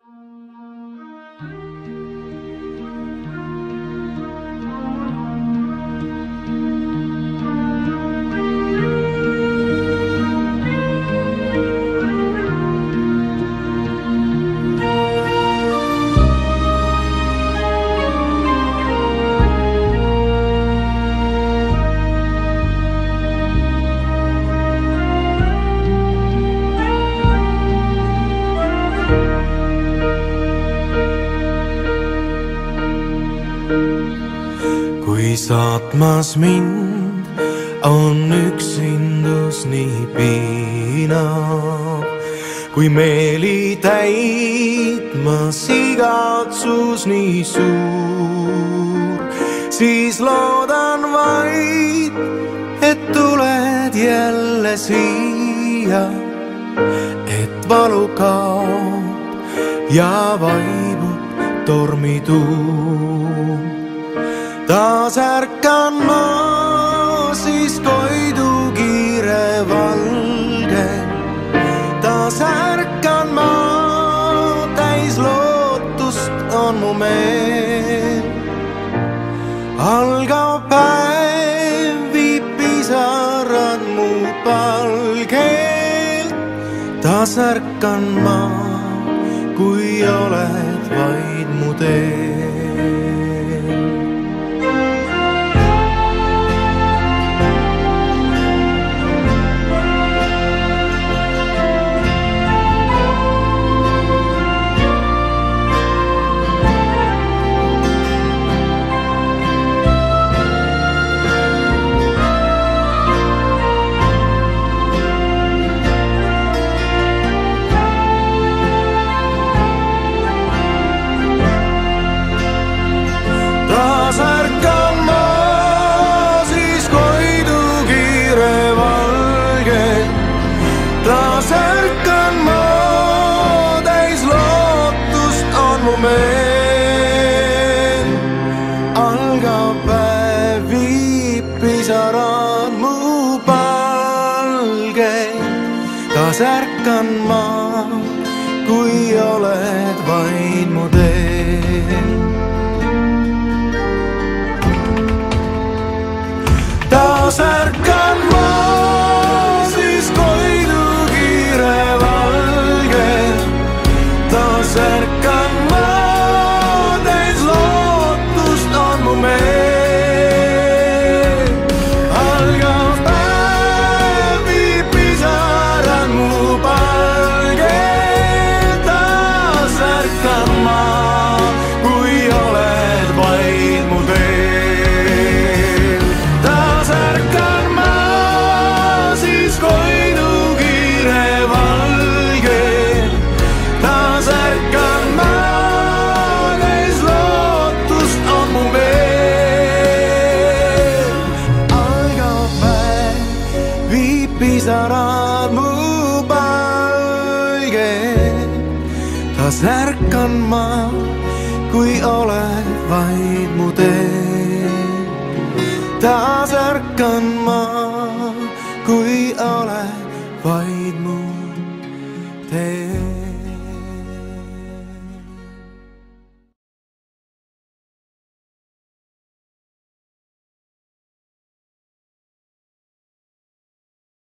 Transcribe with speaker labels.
Speaker 1: Kui saatmas mind on üksindus nii piinav, kui meeli täitmas igatsus nii suur, siis loodan vaid, et tuled jälle siia, et valu kaob ja vaibub tormituum. Taas ärkan ma, siis koidu kiire valge. Taas ärkan ma, täis lootust on mu meel. Algav päev viib pisarad mu palgelt. Taas ärkan ma, kui oled vaid mu teel. Taas ärkan ma, siis koidu kiire valge. Taas ärkan ma, täis lootust on mu meel. Algav päev viib pisarad mu palgelt. Taas ärkan ma, kui oled vaid mu teel. Taas ärkan ma, siis koidu kiire valge. Taas ärkan ma, täis lootust on mu meel. Algav päev viib pisarad mu palgelt. Taas ärkan ma, kui oled vaid mu teel. Pisarad mu palgelt. Taas ärkan ma, kui oled vaid mu teel. Taas ärkan ma, kui oled vaid